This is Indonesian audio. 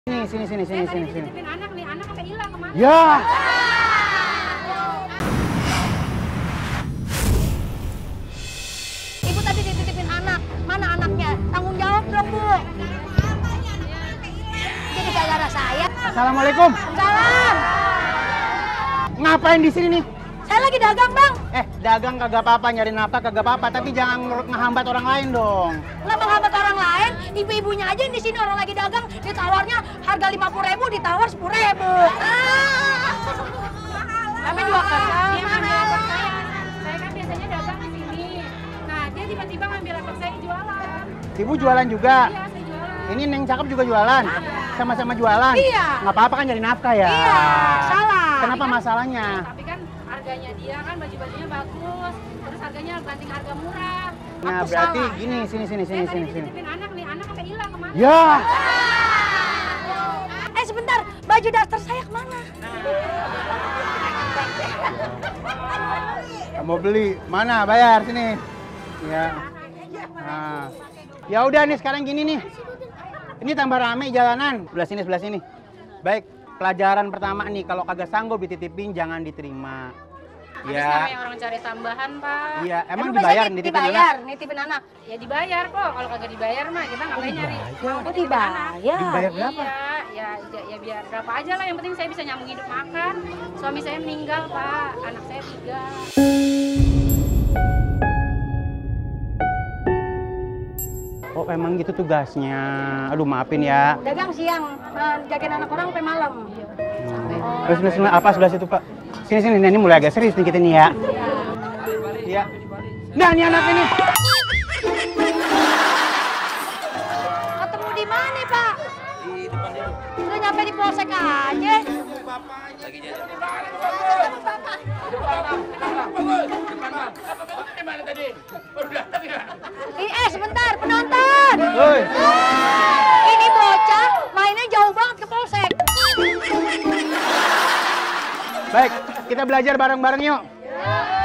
Sini. Dititipin anak nih, anak sampai hilang kemana? Ya. Ibu tadi dititipin anak, mana anaknya? Tanggung jawab dong, Bu. Jadi gara-gara saya. Assalamualaikum. Salam. Ngapain di sini nih? Saya lagi dagang, Bang. Dagang kagak apa-apa, nyari nafkah kagak apa-apa, tapi jangan ngehambat orang lain dong. Lah menghambat orang lain, ibu-ibunya aja yang di sini orang lagi dagang, ditawarnya harga 50.000 ditawar 10.000. Tapi dua kesal, dia ngambil rapot saya. Saya kan biasanya dagang di sini. Nah, dia tiba-tiba ngambil rapot saya jualan. Ibu jualan juga? Iya, saya jualan. Ini Neng Cakep juga jualan? Sama-sama jualan? Iya. Nggak apa-apa kan nyari nafkah ya? Iya, salah. Kenapa masalahnya? Tapi kan harganya dia kan baju-bajunya bagus. Terus harganya banting harga murah. Nah, Aku berarti salah. gini, sini. Saya tadi dititipin anak nih, anak sampai hilang kemana? Ya. Sebentar, baju daster saya kemana? Mau beli? Mana? Bayar sini. Ya. Nah. Ya udah nih sekarang gini nih. Ini tambah rame jalanan. Sebelah sini. Baik, pelajaran pertama nih kalau kagak sanggup dititipin jangan diterima. Habis Ya. namanya orang cari tambahan, Pak. Iya, emang biasanya dibayar nitipin dibayar, anak? nitipin anak. Ya dibayar kok. Kalau kagak dibayar mah kita ngapain nyari? Oh, dibayar. Dibayar berapa? Iya, ya biar berapa aja lah. Yang penting saya bisa nyambung hidup makan. Suami saya meninggal, Pak. Anak saya 3. Oh, emang gitu tugasnya. Aduh, maafin ya. Dagang siang, jagain anak orang sampai malam. Terus apa sebelah situ, Pak? Sini, ini mulai agak serius nih kita nih ya. Iya. Nah, ini anak ini. Ketemu di mana, Pak? Udah nyampe di polsek aja. Sebentar, penonton. Woi. Ini bocah mainnya jauh banget ke polsek. Baik, kita belajar bareng-bareng yuk.